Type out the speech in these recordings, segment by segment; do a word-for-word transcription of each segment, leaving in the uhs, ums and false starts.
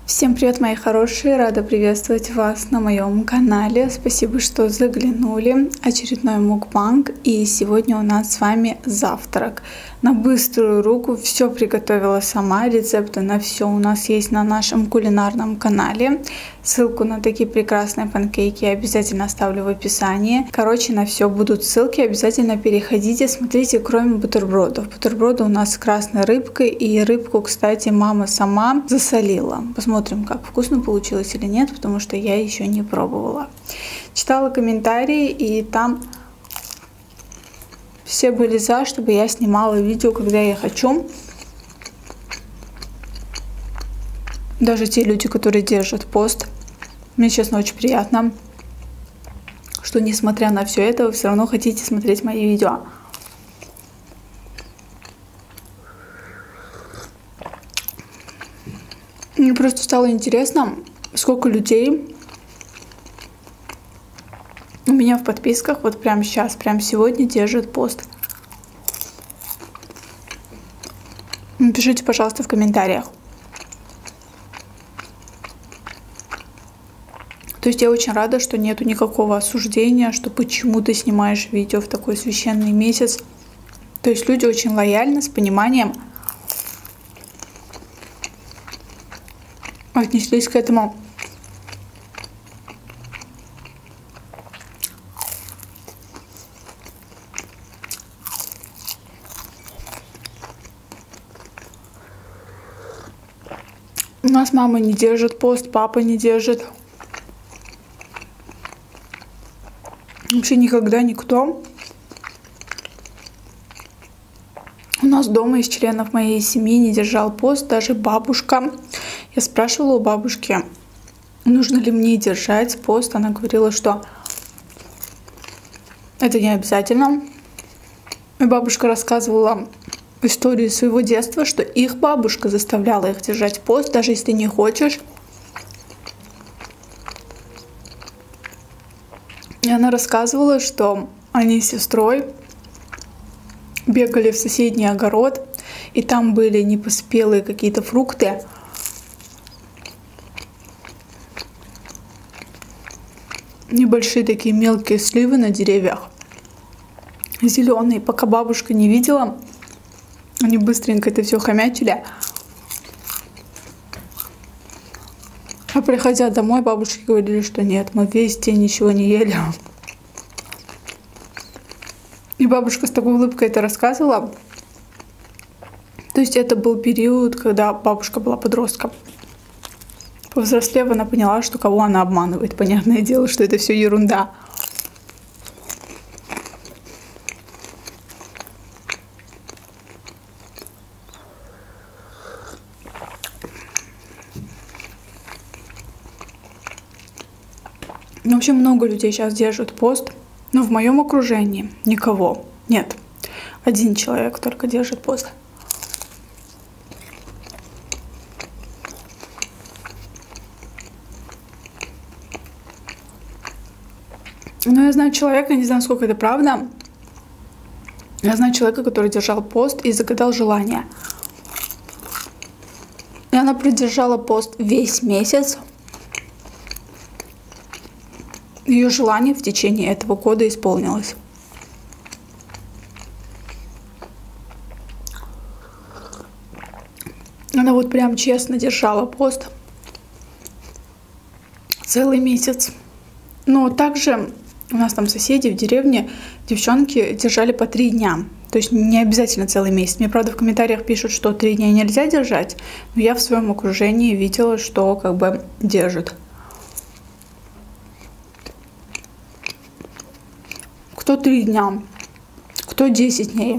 Всем привет, мои хорошие! Рада приветствовать вас на моем канале. Спасибо, что заглянули. Очередной мукбанг. И сегодня у нас с вами завтрак. На быструю руку все приготовила сама. Рецепты на все у нас есть на нашем кулинарном канале. Ссылку на такие прекрасные панкейки я обязательно оставлю в описании. Короче, на все будут ссылки. Обязательно переходите, смотрите, кроме бутербродов. Бутерброды у нас с красной рыбкой. И рыбку, кстати, мама сама засолила. Посмотрим, как вкусно получилось или нет, потому что я еще не пробовала. Читала комментарии, и там все были за, чтобы я снимала видео, когда я хочу. Даже те люди, которые держат пост. Мне, честно, очень приятно, что, несмотря на все это, вы все равно хотите смотреть мои видео. Мне просто стало интересно, сколько людей у меня в подписках вот прямо сейчас, прямо сегодня держит пост. Напишите, пожалуйста, в комментариях. То есть я очень рада, что нету никакого осуждения, что почему ты снимаешь видео в такой священный месяц. То есть люди очень лояльны, с пониманием отнеслись к этому. У нас мама не держит пост, папа не держит. Вообще никогда никто. У нас дома из членов моей семьи не держал пост, даже бабушка. Я спрашивала у бабушки, нужно ли мне держать пост. Она говорила, что это не обязательно. И бабушка рассказывала историю своего детства, что их бабушка заставляла их держать пост, даже если ты не хочешь. И она рассказывала, что они с сестрой бегали в соседний огород, и там были непоспелые какие-то фрукты. Небольшие такие мелкие сливы на деревьях, зеленые. Пока бабушка не видела, они быстренько это все хомячили. А приходя домой, бабушки говорили, что нет, мы весь день ничего не ели. И бабушка с такой улыбкой это рассказывала. То есть это был период, когда бабушка была подростком. Повзрослев, она поняла, что кого она обманывает. Понятное дело, что это все ерунда. Ну, вообще много людей сейчас держат пост, но в моем окружении никого нет. Один человек только держит пост. Но я знаю человека, не знаю, сколько это правда. Я знаю человека, который держал пост и загадал желание. И она продержала пост весь месяц. Ее желание в течение этого года исполнилось. Она вот прям честно держала пост целый месяц. Но также у нас там соседи в деревне, девчонки держали по три дня. То есть не обязательно целый месяц. Мне, правда, в комментариях пишут, что три дня нельзя держать. Но я в своем окружении видела, что как бы держат. Кто три дня, кто десять дней.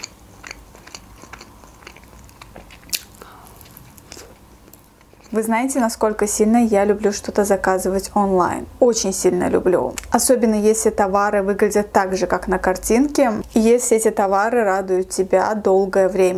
Вы знаете, насколько сильно я люблю что-то заказывать онлайн. Очень сильно люблю. Особенно если товары выглядят так же, как на картинке. И если эти товары радуют тебя долгое время. И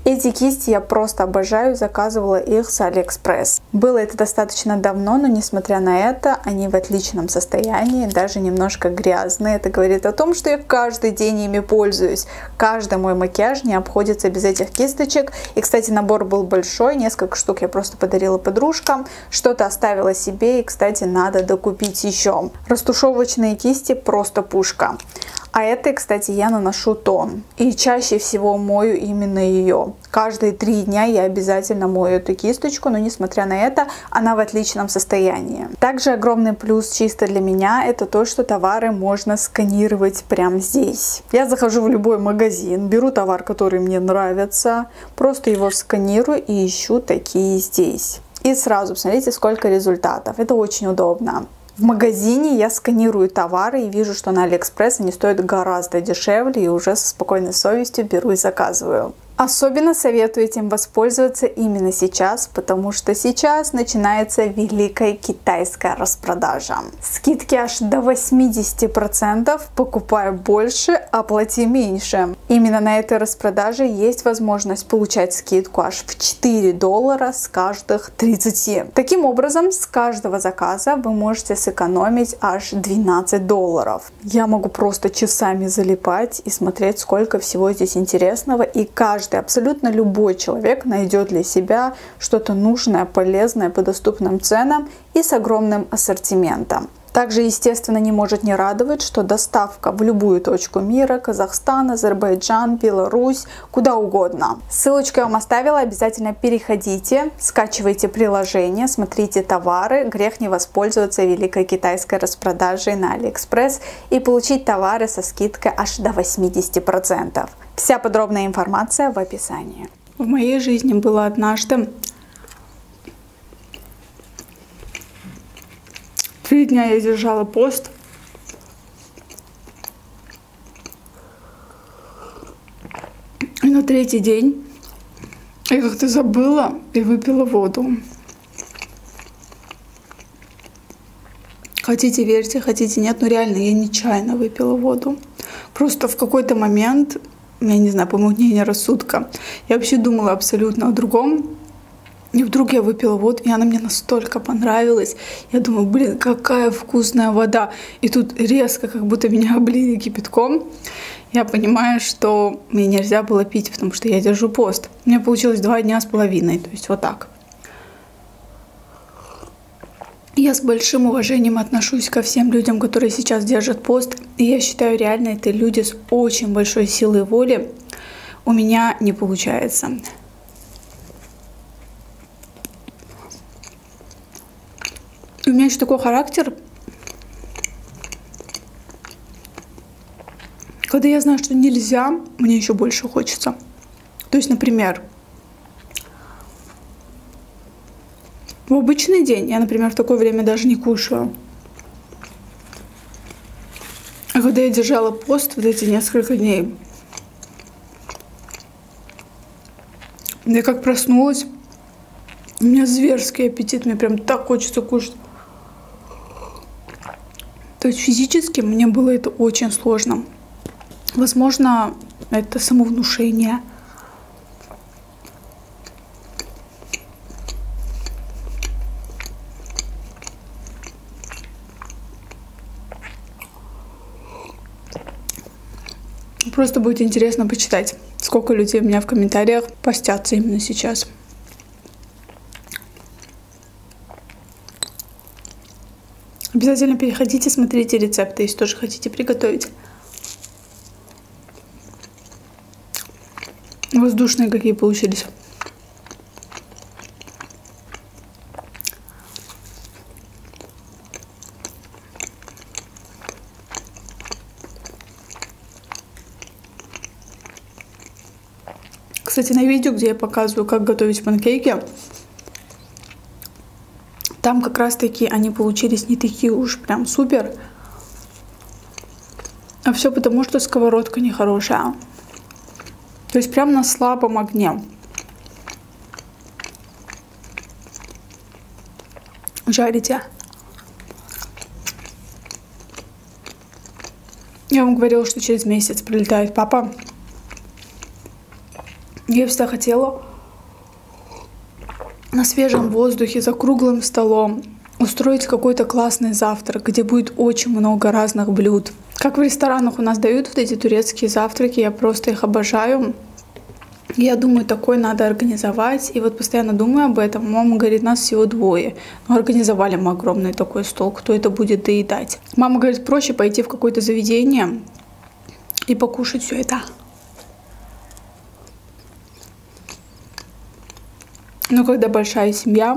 Эти кисти я просто обожаю, заказывала их с Алиэкспресс. Было это достаточно давно, но несмотря на это, они в отличном состоянии, даже немножко грязные. Это говорит о том, что я каждый день ими пользуюсь. Каждый мой макияж не обходится без этих кисточек. И, кстати, набор был большой, несколько штук я просто подарила подружкам, что-то оставила себе, и, кстати, надо докупить еще. Растушевочные кисти просто пушка. А этой, кстати, я наношу тон. И чаще всего мою именно ее. Каждые три дня я обязательно мою эту кисточку, но несмотря на это, она в отличном состоянии. Также огромный плюс чисто для меня это то, что товары можно сканировать прямо здесь. Я захожу в любой магазин, беру товар, который мне нравится, просто его сканирую и ищу такие здесь. И сразу посмотрите, сколько результатов. Это очень удобно. В магазине я сканирую товары и вижу, что на Алиэкспресс они стоят гораздо дешевле, и уже со спокойной совестью беру и заказываю. Особенно советую этим воспользоваться именно сейчас, потому что сейчас начинается великая китайская распродажа. Скидки аж до восьмидесяти процентов, покупай больше, оплати меньше. Именно на этой распродаже есть возможность получать скидку аж в четыре доллара с каждых тридцати. Таким образом, с каждого заказа вы можете сэкономить аж двенадцать долларов. Я могу просто часами залипать и смотреть, сколько всего здесь интересного, и каждый абсолютно любой человек найдет для себя что-то нужное, полезное по доступным ценам и с огромным ассортиментом. Также, естественно, не может не радовать, что доставка в любую точку мира, Казахстан, Азербайджан, Беларусь, куда угодно. Ссылочку я вам оставила, обязательно переходите, скачивайте приложение, смотрите товары, грех не воспользоваться великой китайской распродажей на Алиэкспресс и получить товары со скидкой аж до восьмидесяти процентов. Вся подробная информация в описании. В моей жизни было однажды три дня я держала пост. И на третий день я как-то забыла и выпила воду. Хотите верьте, хотите нет, но реально я нечаянно выпила воду. Просто в какой-то момент, я не знаю, помутнение рассудка, я вообще думала абсолютно о другом. И вдруг я выпила воду, и она мне настолько понравилась. Я думаю, блин, какая вкусная вода. И тут резко, как будто меня облили кипятком. Я понимаю, что мне нельзя было пить, потому что я держу пост. У меня получилось два дня с половиной, то есть вот так. Я с большим уважением отношусь ко всем людям, которые сейчас держат пост. И я считаю, реально, это люди с очень большой силой воли. У меня не получается. У меня еще такой характер, когда я знаю, что нельзя, мне еще больше хочется. То есть, например, в обычный день я, например, в такое время даже не кушаю. А когда я держала пост вот эти несколько дней, я как проснулась, у меня зверский аппетит, мне прям так хочется кушать. То есть физически мне было это очень сложно. Возможно, это самовнушение. Просто будет интересно почитать, сколько людей у меня в комментариях постятся именно сейчас. Обязательно переходите, смотрите рецепты, если тоже хотите приготовить. Воздушные какие получились. Кстати, на видео, где я показываю, как готовить панкейки, там как раз таки они получились не такие уж прям супер. А все потому, что сковородка нехорошая. То есть прям на слабом огне. Жарите. Я вам говорила, что через месяц прилетает папа. Я всегда хотела на свежем воздухе, за круглым столом устроить какой-то классный завтрак, где будет очень много разных блюд. Как в ресторанах у нас дают вот эти турецкие завтраки, я просто их обожаю. Я думаю, такой надо организовать. И вот постоянно думаю об этом. Мама говорит, нас всего двое. Но организовали мы огромный такой стол. Кто это будет доедать? Мама говорит, проще пойти в какое-то заведение и покушать все это. Но когда большая семья,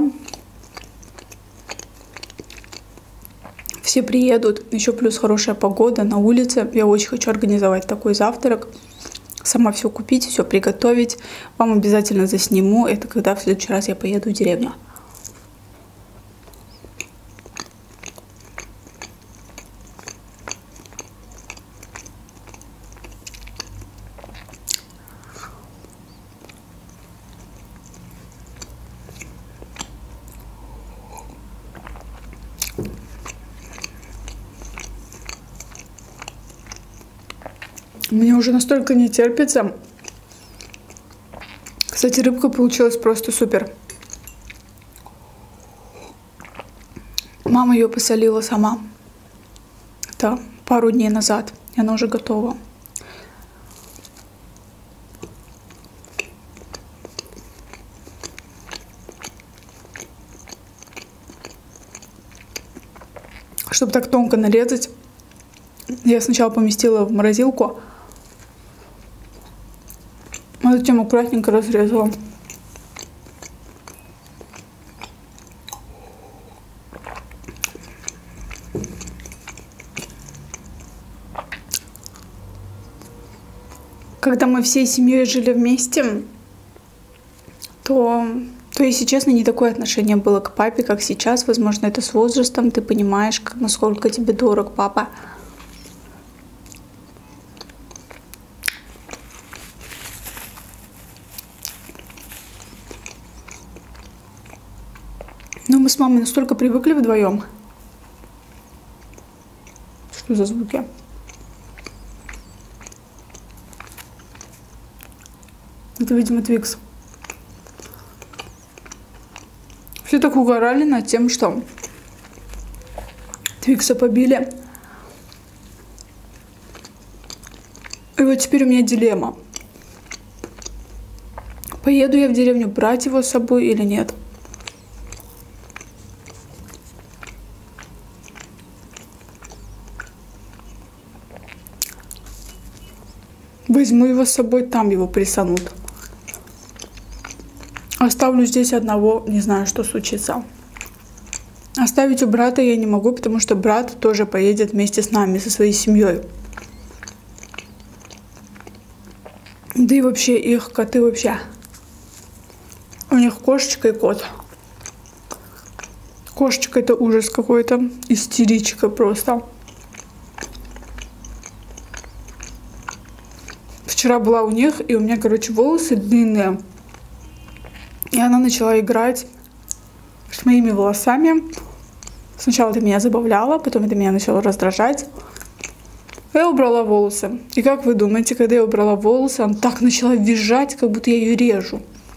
все приедут, еще плюс хорошая погода на улице. Я очень хочу организовать такой завтрак. Сама все купить, все приготовить. Вам обязательно засниму. Это когда в следующий раз я поеду в деревню. Мне уже настолько не терпится. Кстати, рыбка получилась просто супер. Мама ее посолила сама. Это пару дней назад. И она уже готова. Чтобы так тонко нарезать, я сначала поместила в морозилку, а затем аккуратненько разрезала. Когда мы всей семьей жили вместе, то, то, если честно, не такое отношение было к папе, как сейчас. Возможно, это с возрастом. Ты понимаешь, как, насколько тебе дорог папа. Но мы с мамой настолько привыкли вдвоем. Что за звуки? Это, видимо, Твикс. Все так угорали над тем, что Твикса побили. И вот теперь у меня дилемма. Поеду я в деревню брать его с собой или нет? Возьму его с собой, там его присанут. Оставлю здесь одного, не знаю, что случится. Оставить у брата я не могу, потому что брат тоже поедет вместе с нами, со своей семьей. Да и вообще их коты вообще. У них кошечка и кот. Кошечка — это ужас какой-то, истеричка просто. Вчера была у них, и у меня, короче, волосы длинные. И она начала играть с моими волосами. Сначала это меня забавляло, потом это меня начало раздражать. Я убрала волосы. И как вы думаете, когда я убрала волосы, она так начала визжать, как будто я ее режу.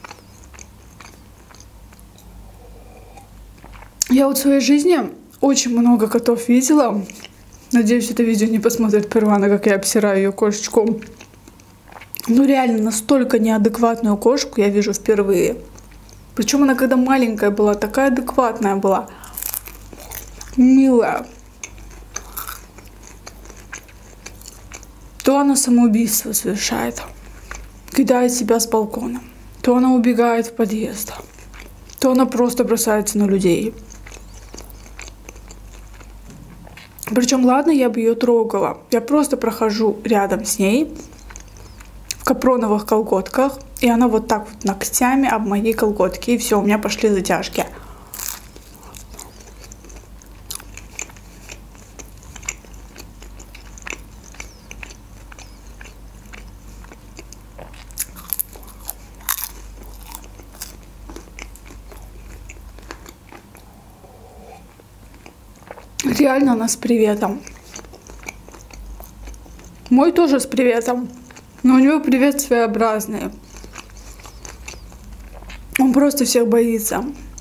Я вот в своей жизни очень много котов видела. Надеюсь, это видео не посмотрит Первана, как я обсираю ее кошечку. Ну реально, настолько неадекватную кошку я вижу впервые. Причем она, когда маленькая была, такая адекватная была. Милая. То она самоубийство совершает, кидает себя с балкона. То она убегает в подъезд. То она просто бросается на людей. Причем, ладно, я бы ее трогала. Я просто прохожу рядом с ней в капроновых колготках, и она вот так вот ногтями об моей колготке, и все, у меня пошли затяжки. Реально она с приветом. Мой тоже с приветом, но у него привет своеобразный. просто всех боится.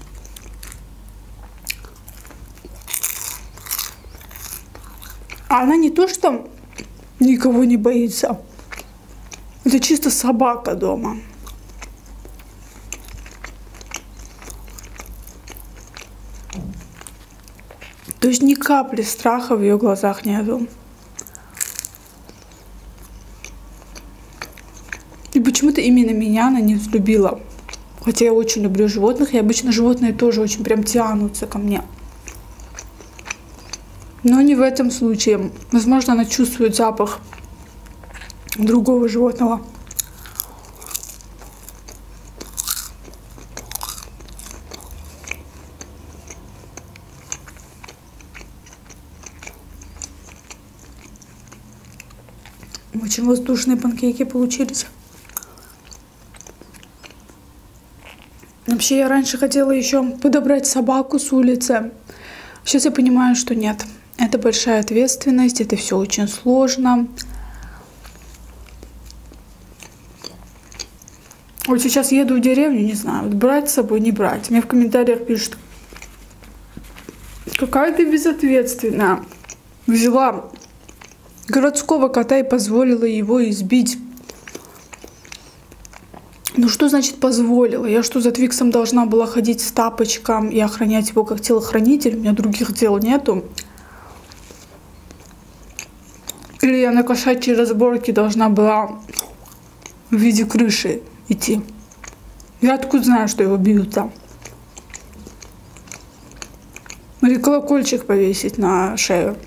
А она не то, что никого не боится. Это чисто собака дома. То есть ни капли страха в ее глазах нету. И почему-то именно меня она не взлюбила. Хотя я очень люблю животных, и обычно животные тоже очень прям тянутся ко мне. Но не в этом случае. Возможно, она чувствует запах другого животного. Очень воздушные панкейки получились. Вообще, я раньше хотела еще подобрать собаку с улицы. Сейчас я понимаю, что нет. Это большая ответственность, это все очень сложно. Вот сейчас еду в деревню, не знаю, вот брать с собой, не брать. Мне в комментариях пишут: какая ты безответственная. Взяла городского кота и позволила его избить. Ну что значит позволила? Я что, за Твиксом должна была ходить с тапочком и охранять его как телохранитель? У меня других дел нету. Или я на кошачьей разборке должна была в виде крыши идти? Я откуда знаю, что его бьют там? Или колокольчик повесить на шею?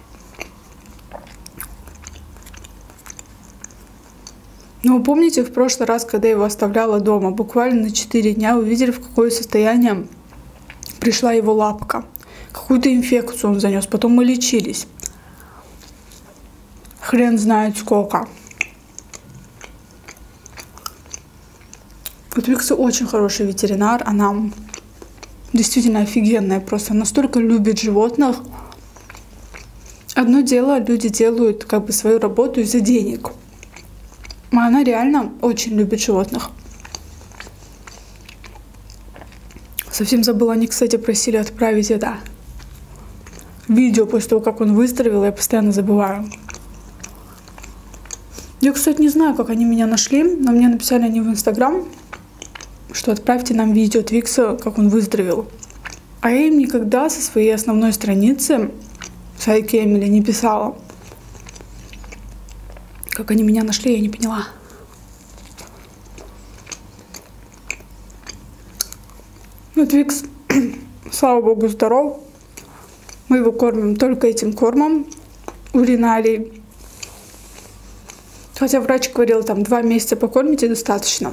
Ну, вы помните, в прошлый раз, когда я его оставляла дома, буквально на четыре дня, вы видели, в какое состояние пришла его лапка. Какую-то инфекцию он занес. Потом мы лечились. Хрен знает сколько. Вот Викса очень хороший ветеринар. Она действительно офигенная. Просто настолько любит животных. Одно дело, люди делают как бы свою работу из-за денег. А она реально очень любит животных. Совсем забыла, они, кстати, просили отправить это видео после того, как он выздоровел. Я постоянно забываю. Я, кстати, не знаю, как они меня нашли, но мне написали они в Инстаграм, что отправьте нам видео Твикса, как он выздоровел. А я им никогда со своей основной страницы с Айки Эмили не писала. Как они меня нашли, я не поняла. Ну, Твикс, слава богу, здоров. Мы его кормим только этим кормом, уринарий. Хотя врач говорил, там, два месяца покормите достаточно.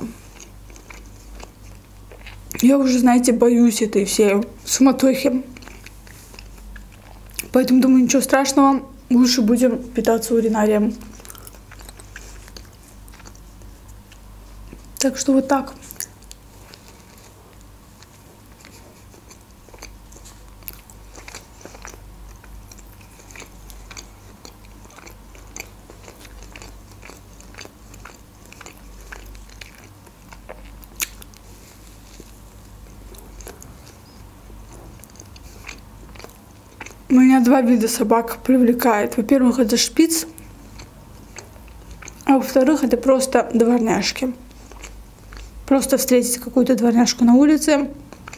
Я уже, знаете, боюсь этой всей суматохи. Поэтому думаю, ничего страшного, лучше будем питаться уринарием. Так что вот так. Меня два вида собак привлекает. Во-первых, это шпиц, а во-вторых, это просто дворняжки. Просто встретить какую-то дворняжку на улице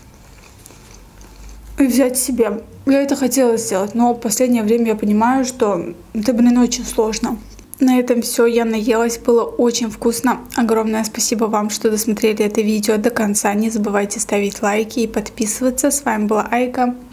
и взять себе. Я это хотела сделать, но в последнее время я понимаю, что это, блин, очень сложно. На этом все, я наелась, было очень вкусно. Огромное спасибо вам, что досмотрели это видео до конца. Не забывайте ставить лайки и подписываться. С вами была Айка.